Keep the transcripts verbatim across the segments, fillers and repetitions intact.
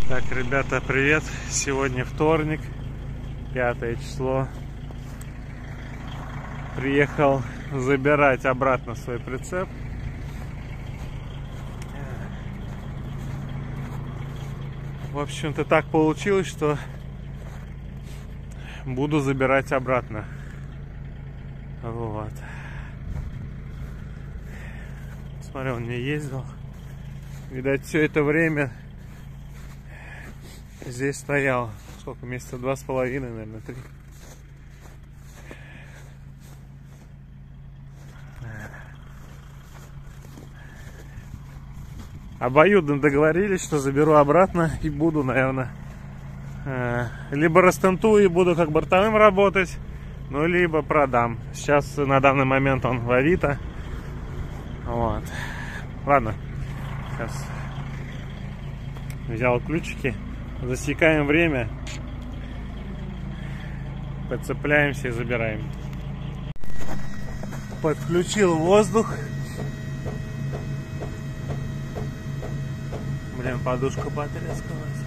Так, ребята, привет! Сегодня вторник, пятое число. Приехал забирать обратно свой прицеп. В общем-то, так получилось, что буду забирать обратно. Вот. Смотри, он не ездил. Видать, все это время здесь стоял. Сколько? Месяца два с половиной, наверное, три. Обоюдно договорились, что заберу обратно и буду, наверное, либо растентую и буду как бортовым работать, ну, либо продам. Сейчас на данный момент он в Авито. Вот. Ладно. Сейчас взял ключики. Засекаем время. Подцепляемся и забираем. Подключил воздух. Блин, подушка потрескалась.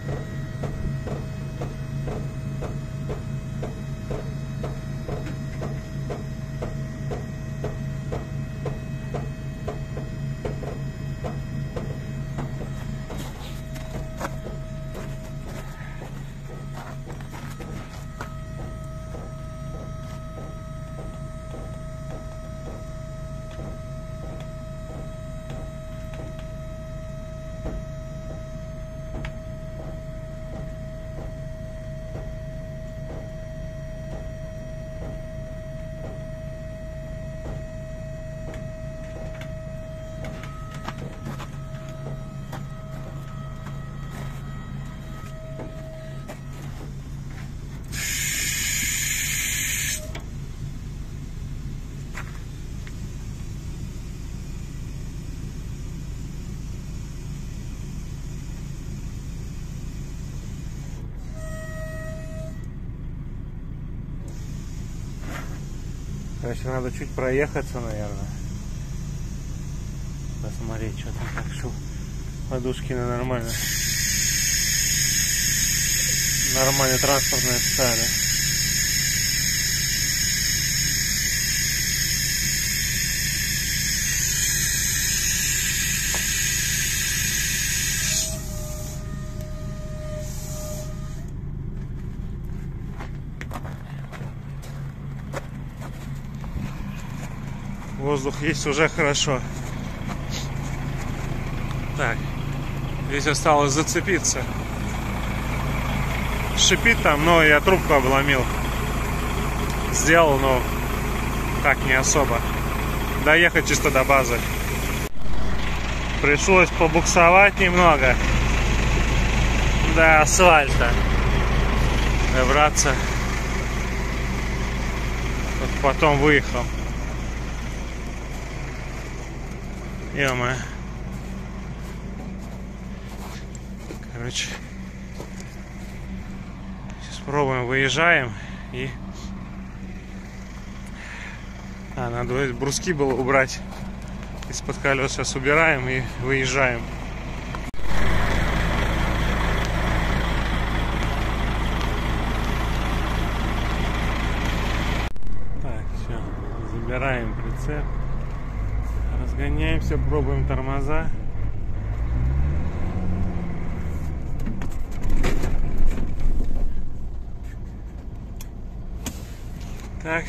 Короче, надо чуть проехаться, наверное. Посмотреть, что там так шел. Подушки на нормально. Нормальная транспортная стали. Воздух есть, уже хорошо. Так, здесь осталось зацепиться. Шипит там, но я трубку обломил. Сделал, но так не особо. Доехать чисто до базы. Пришлось побуксовать немного до асфальта. Добраться. Вот потом выехал. Ё-моё. Короче, сейчас пробуем, выезжаем и... А, надо бруски было убрать из-под колес. Сейчас убираем и выезжаем. Так, все, забираем прицеп. Разгоняемся, пробуем тормоза. Так,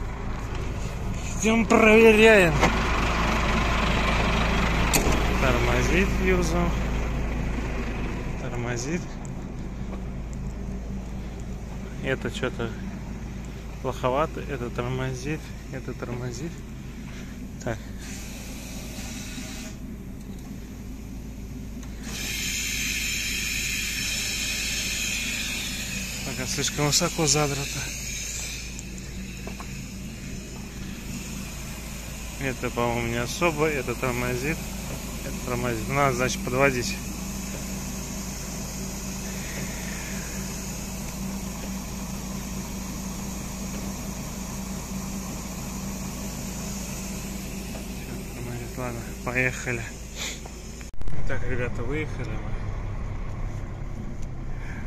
идем проверяем. Тормозит юзом. Тормозит. Это что-то плоховато. Это тормозит. Это тормозит. Так. Пока слишком высоко задрато. Это, по-моему, не особо. Это тормозит. Это тормозит. Надо, значит, подводить. Все, тормозит. Ладно, поехали. Так, ребята, выехали мы.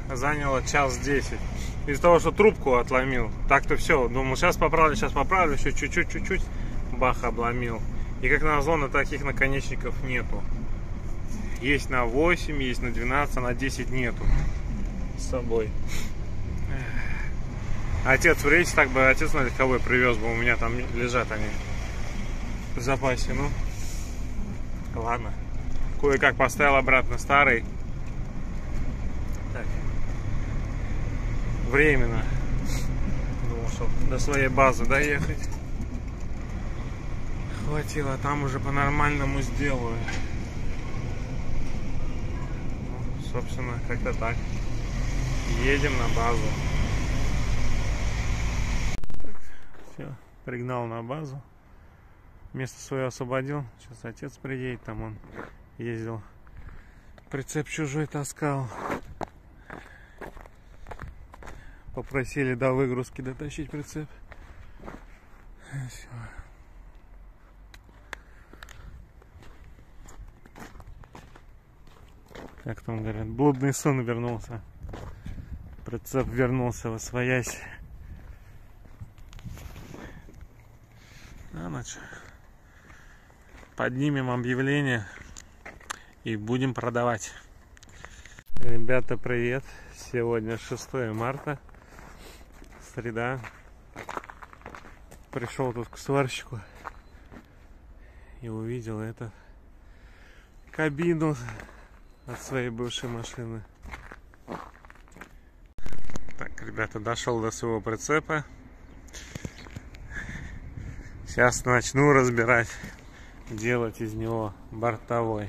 заняло час десять. Из-за того, что трубку отломил. Так-то все. Думал, сейчас поправлю, сейчас поправлю. Еще чуть-чуть, чуть-чуть. Бах, обломил. И как назло, на таких наконечников нету. Есть на восемь, есть на двенадцать, а на десять нету с собой. Отец в рейсе, так бы отец на легковой привез бы. У меня там лежат они в запасе. Ну, ладно. Кое-как поставил обратно старый. Так. Временно. Думал, что до своей базы доехать хватило, а там уже по-нормальному сделаю. Ну, собственно, как-то так. Едем на базу. Так, все, пригнал на базу. Место свое освободил. Сейчас отец приедет, там он ездил. Прицеп чужой таскал. Попросили до выгрузки дотащить прицеп. Все. Как там говорят, блудный сон вернулся. Прицеп вернулся восвоясь. А ну что, поднимем объявление и будем продавать. Ребята, привет! Сегодня шестое марта, среда. Пришел тут к сварщику и увидел эту кабину от своей бывшей машины. Так, ребята, дошел до своего прицепа. Сейчас начну разбирать, делать из него бортовой.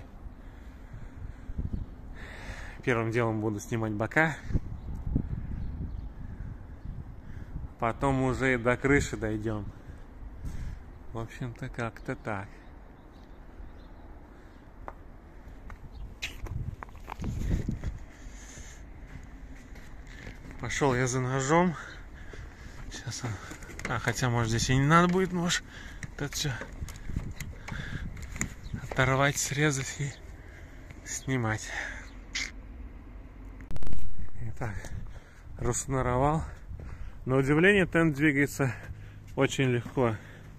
Первым делом буду снимать бока. Потом уже и до крыши дойдем. В общем-то, как-то так. Пошел я за ножом. Сейчас он... А, хотя, может, здесь и не надо будет нож. Тут все оторвать, срезать и снимать. Итак, расшнуровал. На удивление, тент двигается очень легко.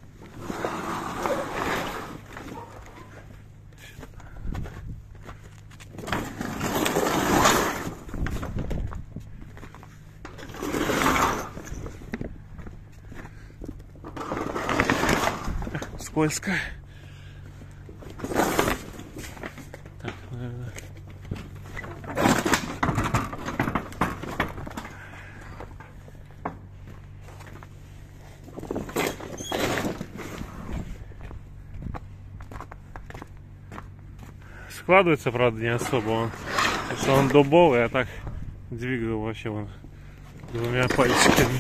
Скользко. Так, наверное. Складывается, правда, не особо он. Потому что он дубовый, а так двигаю вообще вон двумя пальчиками.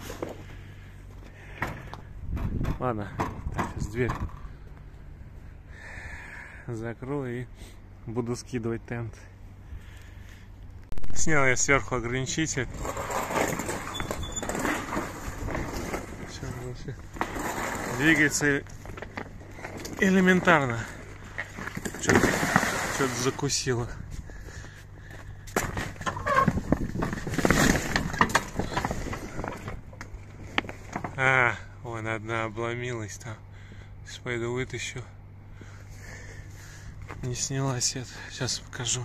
Ладно. Дверь закрою и буду скидывать тент. Снял я сверху ограничитель. Двигается элементарно. Что-то закусило. А, вон одна обломилась там. Сейчас пойду вытащу. Не снялась это. Сейчас покажу.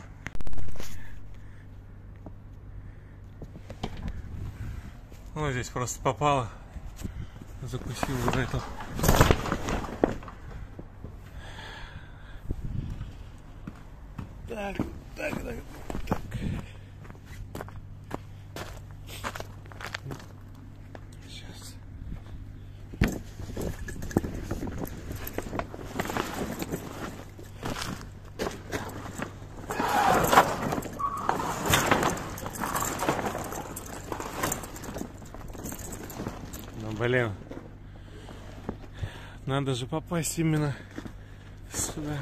Ну, здесь просто попало. Закусил вот эту. Так, так, так, так. Сейчас. Ну, блин. Надо же попасть именно сюда.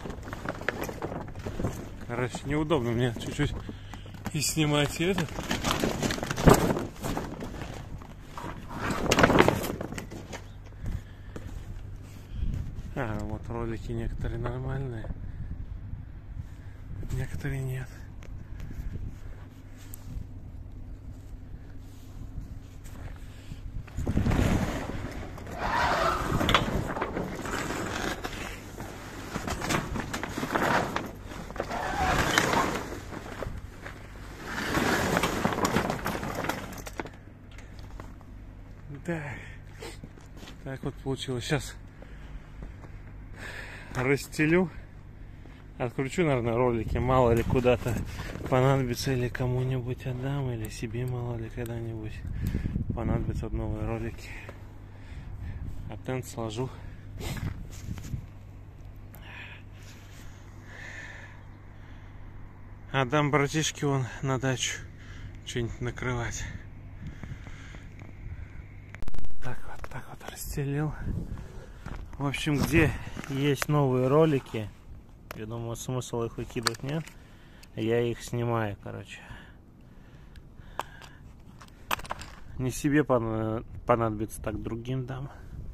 Короче, неудобно мне чуть-чуть и снимать это. ролики некоторые нормальные, некоторые нет. Так, так вот получилось. Сейчас расстелю, откручу, наверное, ролики, мало ли куда-то понадобится, или кому-нибудь отдам, или себе мало ли когда-нибудь понадобятся новые ролики. А тент сложу. Отдам братишке вон на дачу что-нибудь накрывать. Так вот, так вот расстелил. В общем, где есть новые ролики, я думаю, смысл их выкидывать нет, я их снимаю, короче. Не себе понадобится, так другим дам.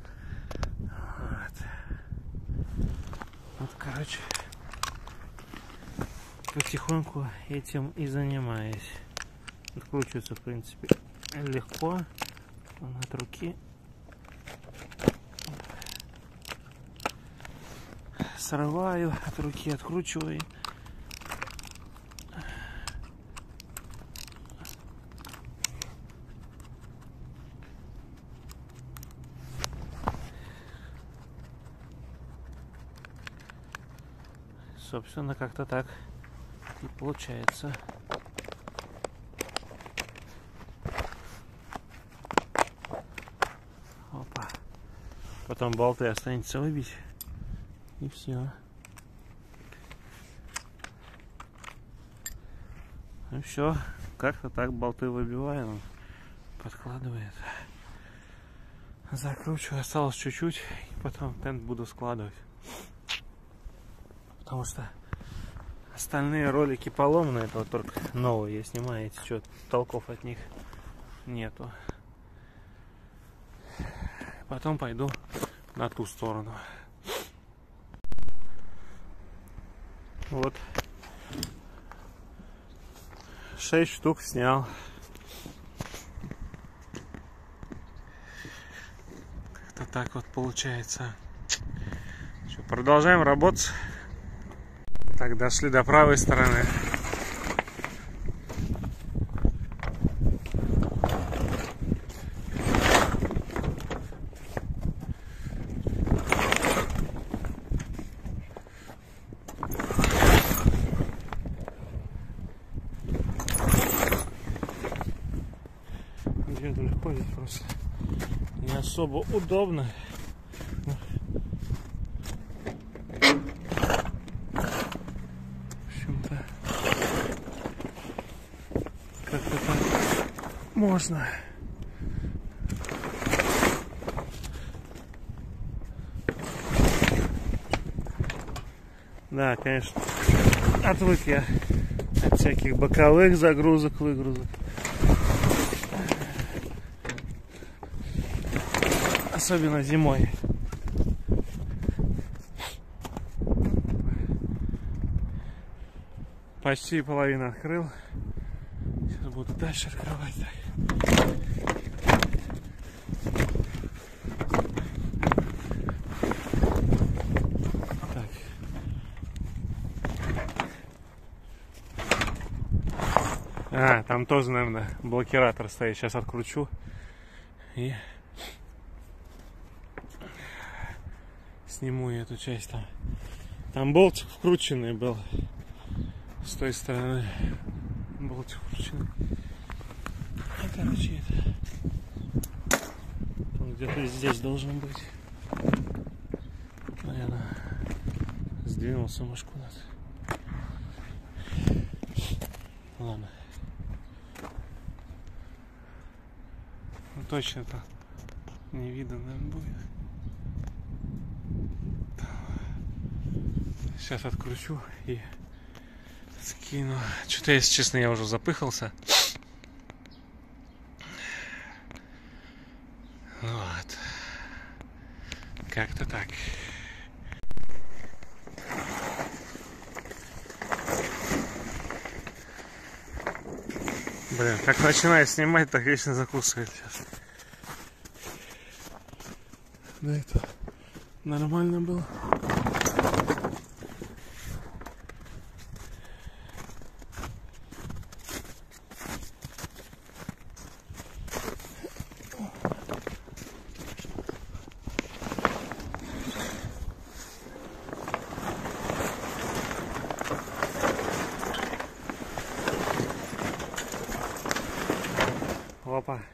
Вот, вот, короче, потихоньку этим и занимаюсь. Откручивается, в принципе, легко, от руки. Срываю от руки, откручиваю. Собственно, как-то так и получается. Опа. Потом болты останется выбить. И все. Ну все, как-то так болты выбиваем, подкладывает. Закручиваю, осталось чуть-чуть, и потом тент буду складывать. Потому что остальные ролики поломанные, это вот только новые я снимаю, эти что, толков от них нету. Потом пойду на ту сторону. Вот шесть штук снял. Как-то так вот получается. Что, продолжаем работать. Так, дошли до правой стороны. Где далеко здесь просто не особо удобно. В общем-то, как-то так можно. Да, конечно, отвык я от всяких боковых загрузок, выгрузок. Особенно зимой. Почти половину открыл. Сейчас буду дальше открывать. Так. А, там тоже, наверное, блокиратор стоит. Сейчас откручу. И сниму эту часть там. Там болтик вкрученный был. С той стороны болтик вкрученный. А, короче, это он где-то здесь должен быть. Наверное, сдвинулся, может, куда-то. Ладно. Ну, точно-то не видно, наверное, будет. Сейчас откручу и скину. Что-то, если честно, я уже запыхался. Вот. Как-то так. Блин, как начинаю снимать, так вечно закусывает сейчас. Да это нормально было. Опа.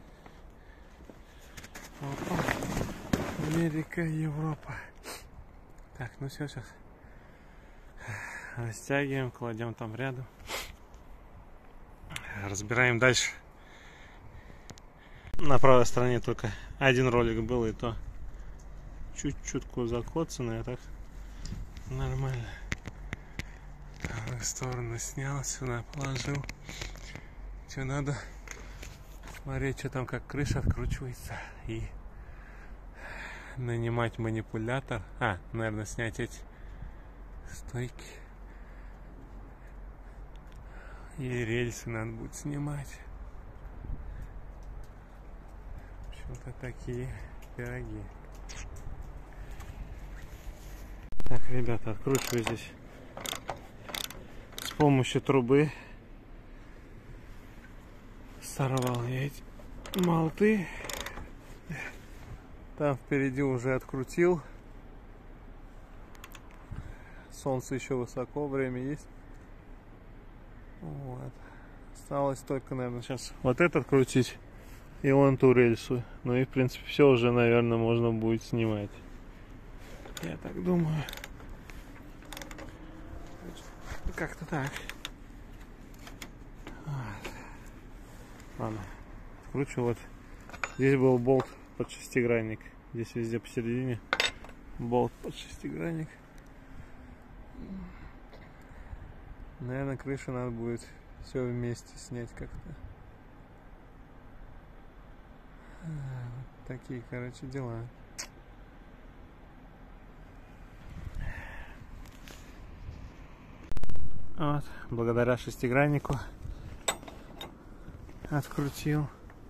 Опа. Америка, Европа. Так, ну все, сейчас. Растягиваем, кладем там рядом. Разбираем дальше. На правой стороне только один ролик был, и то чуть-чутку закоцанный, а так нормально. В сторону снял, сюда положил. Что надо? Смотреть, что там, как крыша откручивается, и нанимать манипулятор. А, наверное, снять эти стойки. И рельсы надо будет снимать. В общем-то, такие пироги. Так, ребята, откручиваю здесь с помощью трубы. Сорвал я эти болты. Там впереди уже открутил. Солнце еще высоко, время есть. Вот. Осталось только, наверное, сейчас вот этот крутить и вон ту рельсу. Ну и в принципе все уже, наверное, можно будет снимать. Я так думаю. Как-то так. Ладно, откручу. Вот здесь был болт под шестигранник, здесь везде посередине болт под шестигранник. Наверное, крышу надо будет все вместе снять как-то. Вот такие, короче, дела. Вот, благодаря шестиграннику открутил.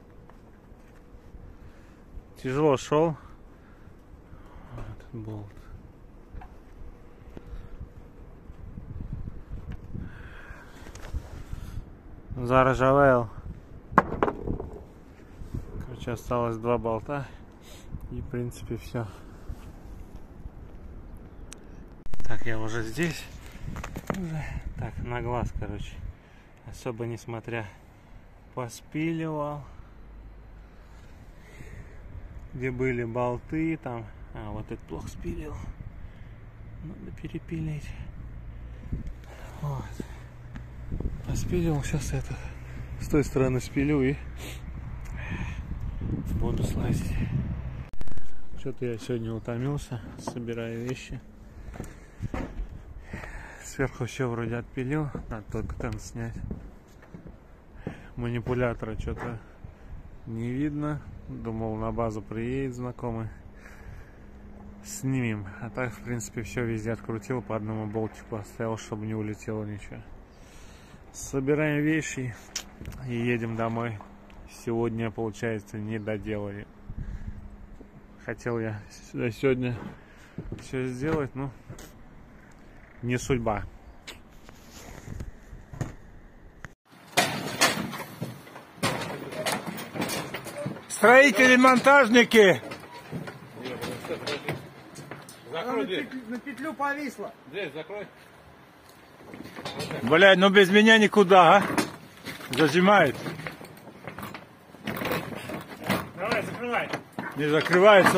Тяжело шел. Вот болт. Заржавел. Короче, осталось два болта. И в принципе все. Так, я уже здесь. Так, на глаз, короче. Особо не смотря. Поспиливал. Где были болты там. А, вот этот плохо спилил. Надо перепилить. Вот. Поспилил. Сейчас это с той стороны спилю и буду слазить. Что-то я сегодня утомился, собирая вещи. Сверху все вроде отпилил. Надо только там снять. Манипулятора что-то не видно. Думал, на базу приедет знакомый. Снимем. А так, в принципе, все везде открутил. По одному болтику оставил, чтобы не улетело ничего. Собираем вещи и едем домой. Сегодня, получается, не доделали. Хотел я сегодня все сделать, но не судьба. Строители, монтажники. Закрой дверь. На петлю повисло. Дверь закрой. Блядь, ну без меня никуда, а? Зажимает. Давай, закрывай. Не закрывается.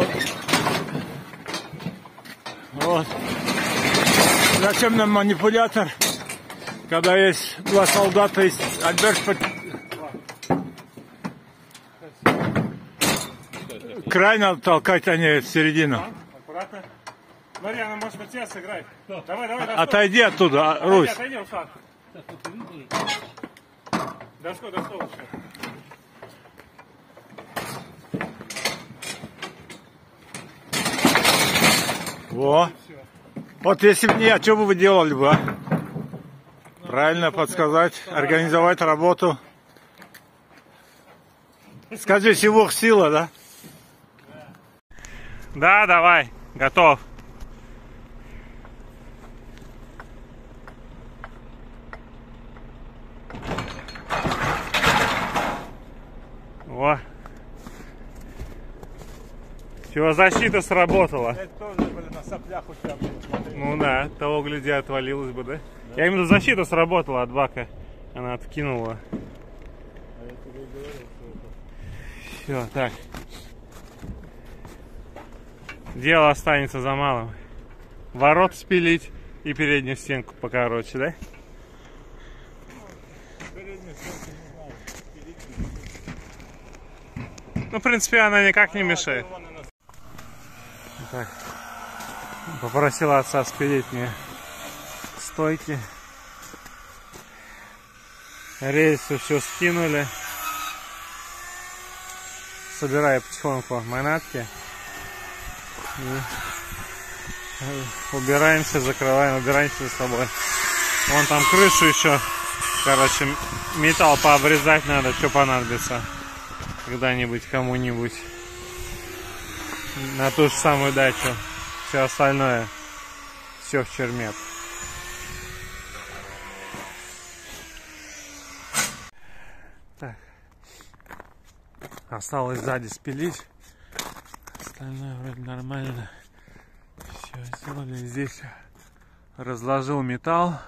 Вот. Зачем нам манипулятор, когда есть два солдата, есть Альберт под... Край надо толкать, а не в середину. Аккуратно. Смотри, она может на тебя сыграть. Давай, давай, доской. Отойди оттуда, Отойди, Русь. отойди, Руслан. Доской, доской лучше. Во. Вот если бы не я, что бы вы делали бы, а? Правильно подсказать, организовать работу. Скажи, сивух сила, да? Да, давай, готов. О. Чего, защита сработала? Это тоже, блин, на соплях у тебя, блин, смотри. Ну да, того гляди, отвалилось бы, да? Да. Я именно защита сработала от бака. Она откинула. А я тебе и говорил, что это... Все, так. Дело останется за малым. Ворот спилить и переднюю стенку покороче, да? Переднюю стенку не знаю, спилить. Ну, в принципе, она никак не мешает. Так. Попросила отца спилить мне стойки. Рельсы все скинули. Собираю потихоньку манатки. И убираемся, закрываем, убираемся за собой. Вон там крышу еще. Короче, металл пообрезать надо, что понадобится. Когда-нибудь, кому-нибудь. На ту же самую дачу. Все остальное. Все в чермет. Так. Осталось сзади спилить. Остальное вроде нормально. Все сделали. Здесь разложил металл.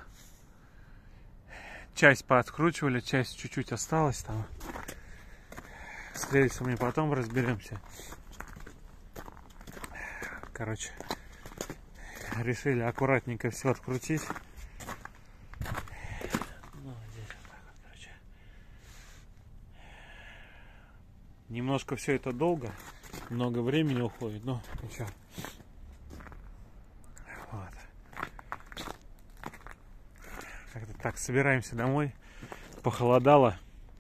Часть пооткручивали, часть чуть-чуть осталась там. С рельсами потом разберемся. Короче, решили аккуратненько все открутить. Ну, здесь вот так вот, короче. Немножко все это долго, много времени уходит, но ничего. Вот. Как-то так, собираемся домой. Похолодало.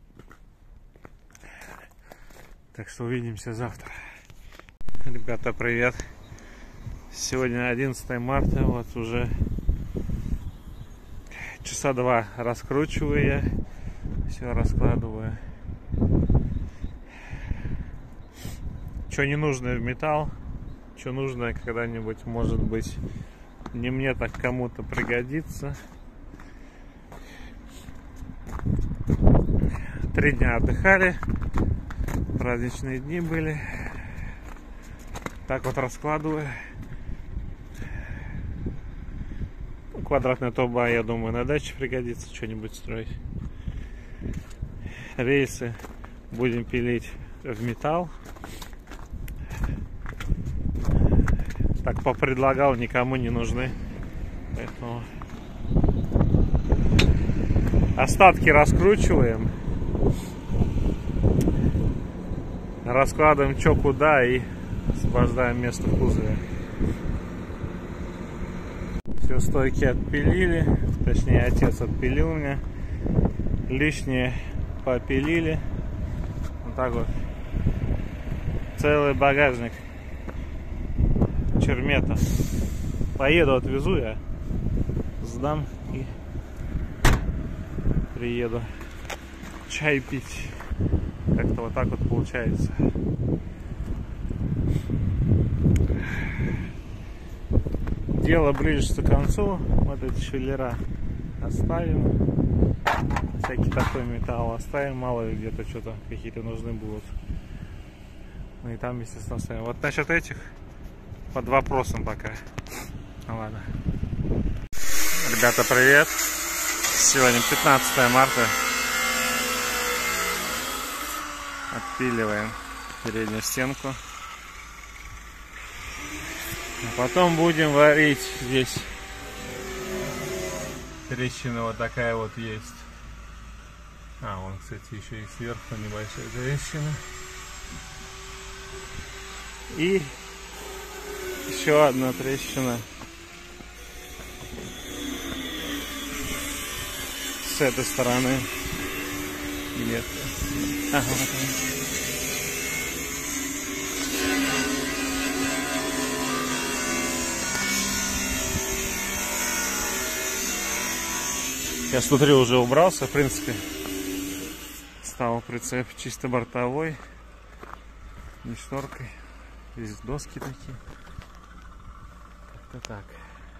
Так что увидимся завтра. Ребята, привет. Сегодня одиннадцатое марта, вот уже часа два раскручиваю я, все раскладываю. Что ненужное в металл, что нужное когда-нибудь, может быть, не мне, так кому-то пригодится. Три дня отдыхали, праздничные дни были. Так вот раскладываю. Квадратная труба, я думаю, на даче пригодится что-нибудь строить. Рельсы будем пилить в металл. Так попредлагал, никому не нужны. Поэтому остатки раскручиваем. Раскладываем что куда и освобождаем место в кузове. Все, стойки отпилили, точнее отец отпилил меня, лишнее попилили, вот так вот, целый багажник чермета. Поеду, отвезу я, сдам и приеду чай пить. Как-то вот так вот получается. Дело ближе к концу. Вот эти швеллера оставим. Всякий такой металл оставим. Мало ли где-то что-то какие-то нужны будут. Ну и там, естественно, оставим. Вот насчет этих под вопросом пока. Ну ладно. Ребята, привет. Сегодня пятнадцатое марта. Отпиливаем переднюю стенку. А потом будем варить. Здесь трещина вот такая вот есть. А, вон, кстати, еще и сверху небольшая трещина. И еще одна трещина с этой стороны. Нет. Ага, вот он. Я смотрю, уже убрался, в принципе. Стал прицеп чисто бортовой, не шторкой. Здесь доски такие. Как-то так.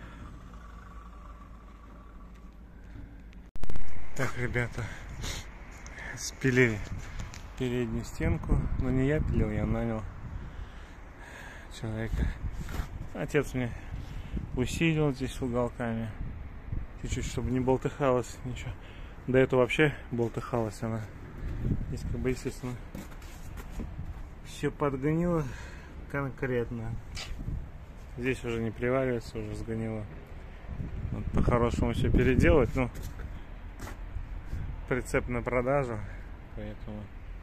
Так, ребята, спилили переднюю стенку. Но не я пилил, я нанял человека. Отец мне усилил здесь уголками. Чуть-чуть, чтобы не болтыхалось ничего. До этого вообще болтыхалась она. Здесь как бы, естественно, все подгнило конкретно. Здесь уже не приваривается, уже сгнило. Вот по-хорошему все переделать, но прицеп на продажу, поэтому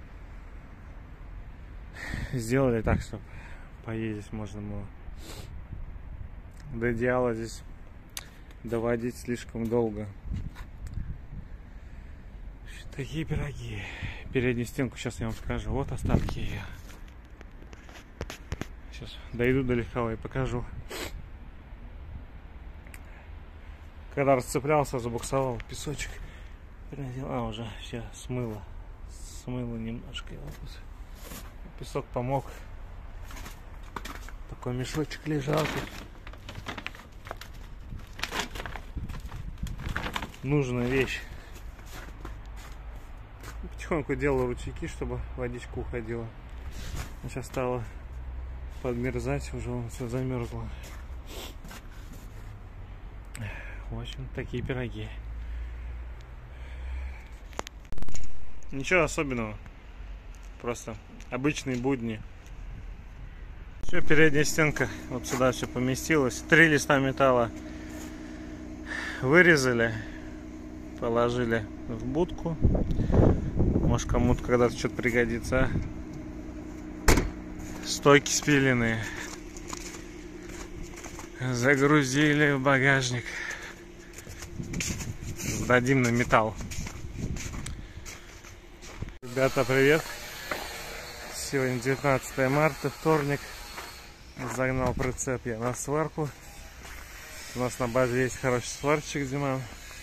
сделали так, чтобы поездить можно было. До идеала здесь доводить слишком долго. Такие пироги. Переднюю стенку сейчас я вам покажу. Вот остатки ее. Сейчас дойду до легкого и покажу. Когда расцеплялся, забуксовал песочек. А, уже все смыло. Смыло немножко. Вот песок помог. Такой мешочек лежал тут. Нужная вещь. Потихоньку делал ручейки, чтобы водичка уходила. Сейчас стало подмерзать, уже он все замерзло. В общем, такие пироги. Ничего особенного. Просто обычные будни. Все, передняя стенка. Вот сюда все поместилось. Три листа металла вырезали, положили в будку. Может, кому-то когда-то что-то пригодится. Стойки спиленные. Загрузили в багажник. Сдадим на металл. Ребята, привет! Сегодня девятнадцатое марта, вторник. Загнал прицеп я на сварку. У нас на базе есть хороший сварщик Зима.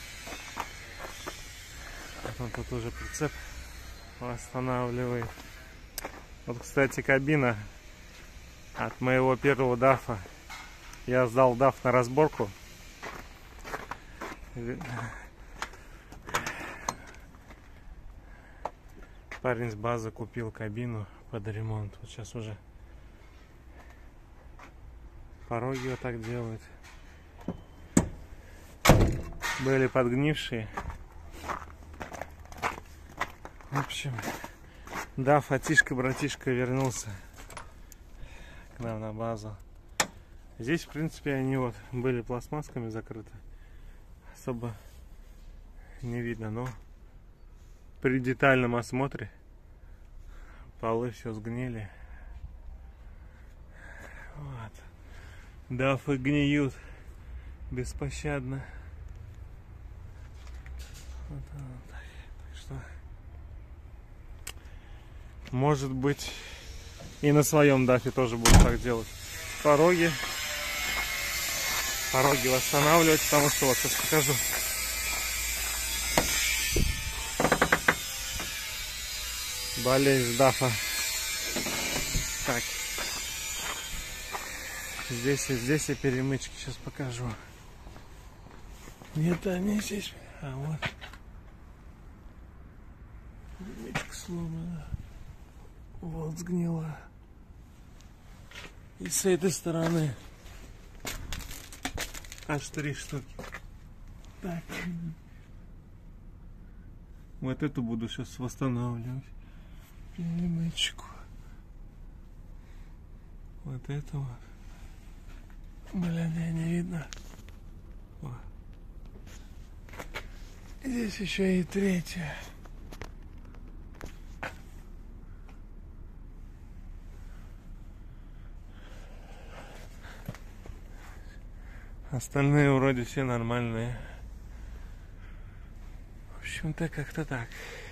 Он тут уже прицеп восстанавливает. Вот, кстати, кабина от моего первого дафа. Я сдал даф на разборку. Парень с базы купил кабину под ремонт. Вот сейчас уже пороги вот так делают. Были подгнившие. В общем, даф, отишка, братишка вернулся к нам на базу. Здесь, в принципе, они вот были пластмассками закрыты. Особо не видно, но при детальном осмотре полы все сгнили. Вот. Дафы гниют беспощадно. Вот, вот, так. Так что, может быть, и на своем дафе тоже буду так делать. Пороги. Пороги восстанавливать, потому что вот сейчас покажу. Болезнь дафа. Так. Здесь и здесь и перемычки сейчас покажу. Нет, они здесь. А вот. Перемычка сломана. Вот сгнила. И с этой стороны аж три штуки. Так. Вот эту буду сейчас восстанавливать. Перемычку. Вот это вот. Блин, я не видно. О. Здесь еще и третья. Остальные вроде все нормальные. В общем-то, как-то так.